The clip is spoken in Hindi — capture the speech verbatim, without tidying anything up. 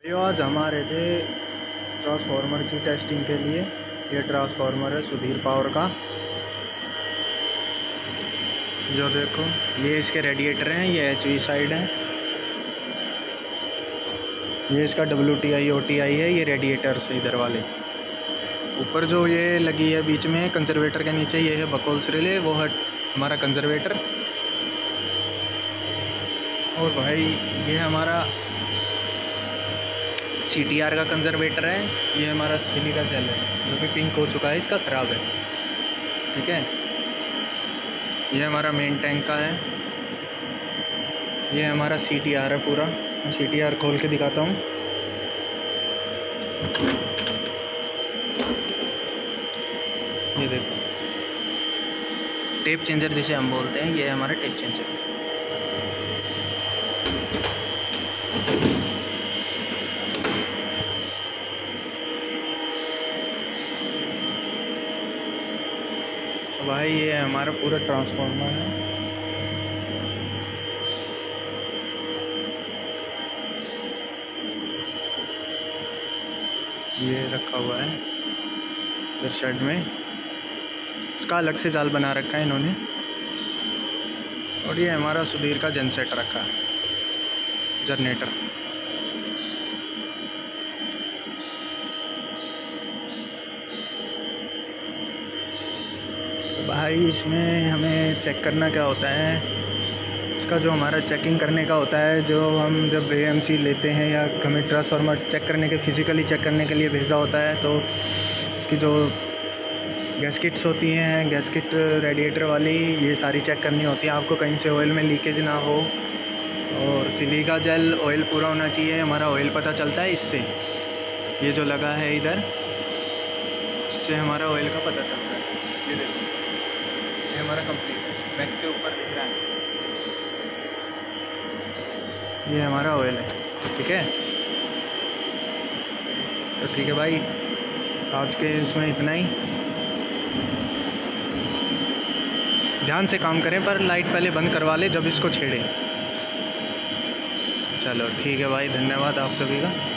यो आज हमारे थे ट्रांसफार्मर की टेस्टिंग के लिए। ये ट्रांसफार्मर है सुधीर पावर का। जो देखो ये इसके रेडिएटर हैं, ये एच वी साइड है, ये इसका W T I O T I है, ये रेडिएटर से इधर वाले। ऊपर जो ये लगी है बीच में कंजर्वेटर के नीचे, ये है बकोल्स रिले, वो है हमारा कंजर्वेटर। और भाई ये हमारा सी टी आर का कंजर्वेटर है। ये हमारा सिलिका जेल है जो कि पिंक हो चुका है, इसका ख़राब है। ठीक है, ये हमारा मेन टैंक का है। ये हमारा सी टी आर है पूरा। मैं सी टी आर खोल के दिखाता हूँ। ये देखो टेप चेंजर जिसे हम बोलते हैं, ये है हमारा टेप चेंजर। भाई ये हमारा पूरा ट्रांसफार्मर है। ये रखा हुआ है इधर शेड में, इसका अलग से जाल बना रखा है इन्होंने। और ये हमारा सुधीर का जनसेट रखा है, जनरेटर। भाई इसमें हमें चेक करना क्या होता है, इसका जो हमारा चेकिंग करने का होता है, जो हम जब ए एम सी लेते हैं या हमें ट्रांसफार्मर चेक करने के फिज़िकली चेक करने के लिए भेजा होता है, तो इसकी जो गैसकिट्स होती हैं, गैसकिट रेडिएटर वाली, ये सारी चेक करनी होती है आपको, कहीं से ऑयल में लीकेज ना हो। और सिलिका जेल ऑयल पूरा होना चाहिए, हमारा ऑयल पता चलता है इससे। ये जो लगा है इधर, इससे हमारा ऑयल का पता चलता है। ये देखो ये हमारा कंप्लीट है, बैक से ऊपर दिख रहा है, ये हमारा ऑयल है। ठीक है, तो ठीक है भाई, आज के इसमें इतना ही। ध्यान से काम करें, पर लाइट पहले बंद करवा ले जब इसको छेड़े। चलो ठीक है भाई, धन्यवाद आप सभी का।